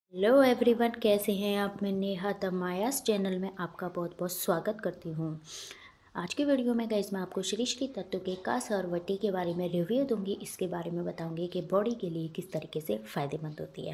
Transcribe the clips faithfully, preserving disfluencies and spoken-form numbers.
Hello everyone, कैसे हैं आप। मैं नेहा तमायास चैनल में आपका बहुत बहुत स्वागत करती हूँ। आज की वीडियो में गाइस मैं आपको श्री श्री तत्व के कसहर वटी के बारे में रिव्यू दूंगी। इसके बारे में बताऊंगी कि बॉडी के लिए किस तरीके से फ़ायदेमंद होती है।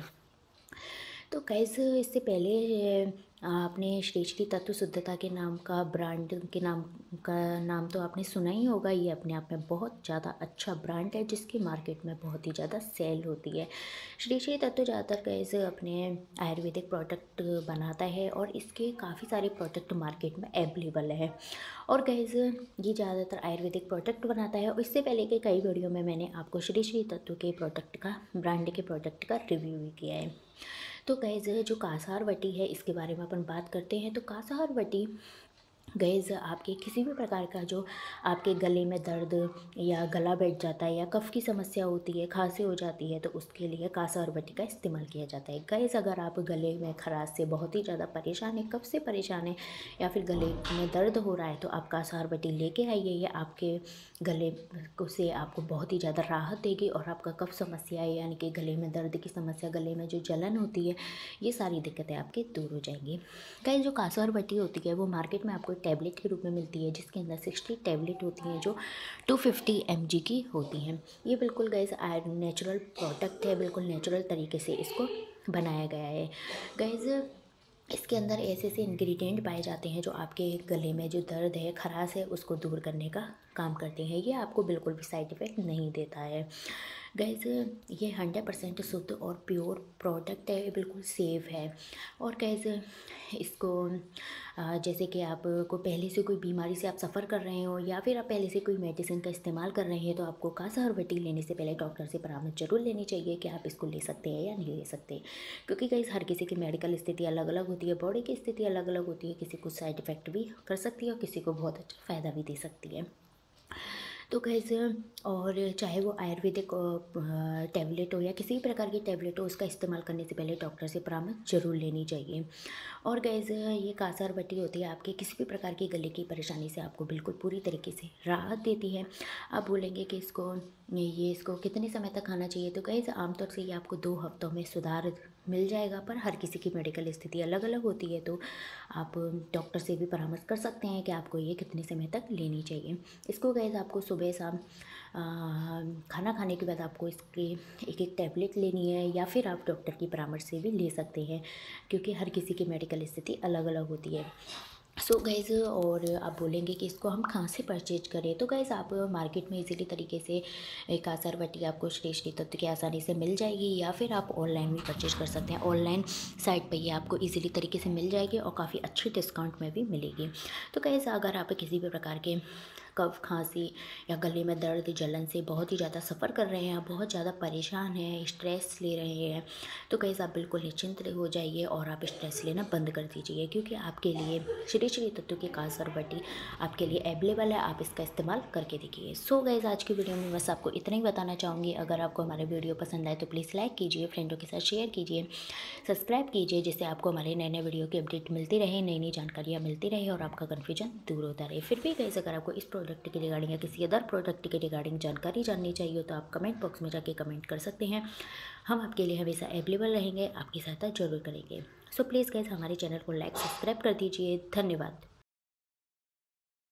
तो गाइस इससे पहले आपने श्री श्री तत्व शुद्धता के नाम का ब्रांड के नाम का नाम तो आपने सुना ही होगा। ये अपने आप में बहुत ज़्यादा अच्छा ब्रांड है जिसकी मार्केट में बहुत ही ज़्यादा सेल होती है। श्री श्री तत्व ज़्यादातर गाइस अपने आयुर्वेदिक प्रोडक्ट बनाता है और इसके काफ़ी सारे प्रोडक्ट मार्केट में अवेलेबल है। और गाइस ये ज़्यादातर आयुर्वेदिक प्रोडक्ट बनाता है। और इससे पहले के कई वीडियो में मैंने आपको श्री श्री तत्व के प्रोडक्ट का ब्रांड के प्रोडक्ट का रिव्यू भी किया है। तो गाइस जो कसहर वटी है इसके बारे में अपन बात करते हैं। तो कसहर वटी गाइस आपके किसी भी प्रकार का जो आपके गले में दर्द या गला बैठ जाता है या कफ की समस्या होती है, खांसी हो जाती है, तो उसके लिए कसहर वटी का इस्तेमाल किया जाता है। गाइस अगर आप गले में खराश से बहुत ही ज़्यादा परेशान है, कफ से परेशान है या फिर गले में दर्द हो रहा है तो आप कसहर वटी लेके आइए। ये आपके गले को से आपको बहुत ही ज़्यादा राहत देगी और आपका कफ समस्या है यानी कि गले में दर्द की समस्या, गले में जो जलन होती है, ये सारी दिक्कतें आपकी दूर हो जाएंगी। गाइस जो कसहर वटी होती है वो मार्केट में आपको टैबलेट के रूप में मिलती है जिसके अंदर सिक्सटी टैबलेट होती हैं जो टू फिफ्टी एम जी की होती हैं। ये बिल्कुल गाइस नेचुरल प्रोडक्ट है, बिल्कुल नेचुरल तरीके से इसको बनाया गया है। गाइस इसके अंदर ऐसे ऐसे इंग्रेडिएंट पाए जाते हैं जो आपके गले में जो दर्द है, खराश है, उसको दूर करने का काम करते हैं। ये आपको बिल्कुल भी साइड इफ़ेक्ट नहीं देता है। गाइस ये हंड्रेड परसेंट शुद्ध और प्योर प्रोडक्ट है, बिल्कुल सेफ़ है। और गाइस इसको जैसे कि आपको पहले से कोई बीमारी से आप सफ़र कर रहे हो या फिर आप पहले से कोई मेडिसिन का इस्तेमाल कर रहे हैं तो आपको कसहर वटी लेने से पहले डॉक्टर से परामर्श जरूर लेनी चाहिए कि आप इसको ले सकते हैं या नहीं ले सकते। क्योंकि गाइस हर किसी की मेडिकल स्थिति अलग अलग होती है, बॉडी की स्थिति अलग अलग होती है। किसी को साइड इफ़ेक्ट भी कर सकती है और किसी को बहुत अच्छा फ़ायदा भी दे सकती है। तो गाइस और चाहे वो आयुर्वेदिक टैबलेट हो या किसी भी प्रकार की टैबलेट हो, उसका इस्तेमाल करने से पहले डॉक्टर से परामर्श जरूर लेनी चाहिए। और गाइस ये कसहर वटी होती है आपके किसी भी प्रकार की गले की परेशानी से आपको बिल्कुल पूरी तरीके से राहत देती है। आप बोलेंगे कि इसको ये इसको कितने समय तक खाना चाहिए, तो गाइस आमतौर से ये आपको दो हफ्तों में सुधार मिल जाएगा। पर हर किसी की मेडिकल स्थिति अलग अलग होती है तो आप डॉक्टर से भी परामर्श कर सकते हैं कि आपको ये कितने समय तक लेनी चाहिए। इसको गाइस आपको सुबह शाम खाना खाने के बाद आपको इसकी एक एक टैबलेट लेनी है या फिर आप डॉक्टर की परामर्श से भी ले सकते हैं क्योंकि हर किसी की मेडिकल स्थिति अलग अलग होती है। सो so गाइज़ और आप बोलेंगे कि इसको हम कहाँ से परचेज करें, तो गाइज़ आप मार्केट में इजीली तरीके से कसहर वटी आपको श्री श्री तत्व की आसानी से मिल जाएगी या फिर आप ऑनलाइन भी परचेज कर सकते हैं। ऑनलाइन साइट पे ये आपको इजीली तरीके से मिल जाएगी और काफ़ी अच्छी डिस्काउंट में भी मिलेगी। तो गाइज़ अगर आप किसी भी प्रकार के कफ, खांसी या गले में दर्द, जलन से बहुत ही ज़्यादा सफ़र कर रहे हैं, बहुत ज़्यादा परेशान हैं, स्ट्रेस ले रहे हैं, तो गाइस आप बिल्कुल निश्चिंत हो जाइए और आप स्ट्रेस लेना बंद कर दीजिए क्योंकि आपके लिए श्री श्री तत्व की कसहर वटी आपके लिए अवेलेबल है। आप इसका इस्तेमाल करके देखिए। सो गाइस आज की वीडियो में बस आपको इतना ही बताना चाहूँगी। अगर आपको हमारे वीडियो पसंद आए तो प्लीज़ लाइक कीजिए, फ्रेंडों के साथ शेयर कीजिए, सब्सक्राइब कीजिए जिससे आपको हमारे नए नए वीडियो की अपडेट मिलती रहे, नई नई जानकारियाँ मिलती रहे और आपका कन्फ्यूजन दूर होता रहे। फिर भी गाइस अगर आपको इस प्रोडक्ट के रिगार्डिंग या किसी अदर प्रोडक्ट के रिगार्डिंग जानकारी जाननी चाहिए तो आप कमेंट बॉक्स में जाके कमेंट कर सकते हैं। हम आपके लिए हमेशा अवेलेबल रहेंगे, आपकी सहायता जरूर करेंगे। सो प्लीज़ गाइस हमारे चैनल को लाइक सब्सक्राइब कर दीजिए। धन्यवाद।